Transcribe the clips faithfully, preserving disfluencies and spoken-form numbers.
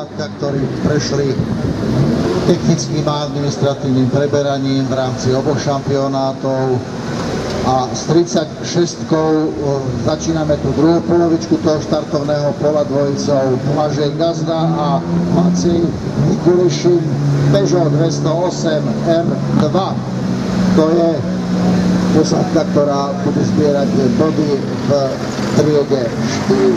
posáďka, ktorí prešli technickým a administratívnym preberaním v rámci oboch šampionátov. A s tridsaťšestkou začíname tú druhú polovičku toho štartovného pola dvojicou Blažej Gazda a Maciej Mikulišin Peugeot dvestoosem er dva. To je posádka, ktorá bude zbierať body v triede štyri.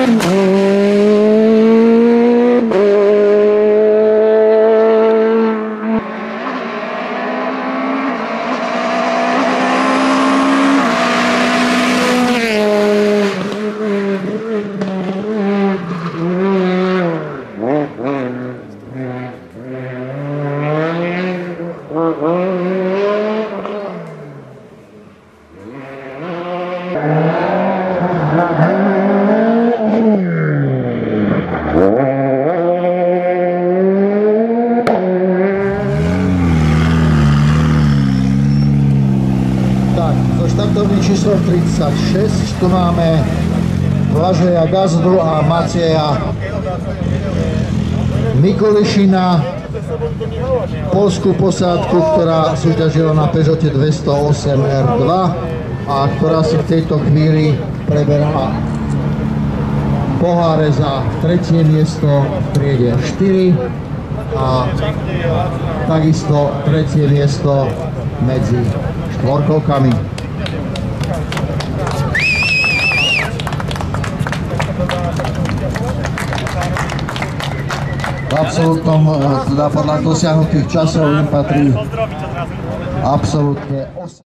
Štartovný číslo tridsaťšesť, tu máme Blažeja Gazdu a Macieja Mikulišina, poľskú posádku, ktorá súťažila na Peugeote dvestoosem er dva a ktorá si v tejto chvíli preberá poháre za tretie miesto v triede štyri a takisto tretie miesto medzi štvorkolkami. V absolútnom, teda podľa dosiahnutých časov im patrí absolútne osem.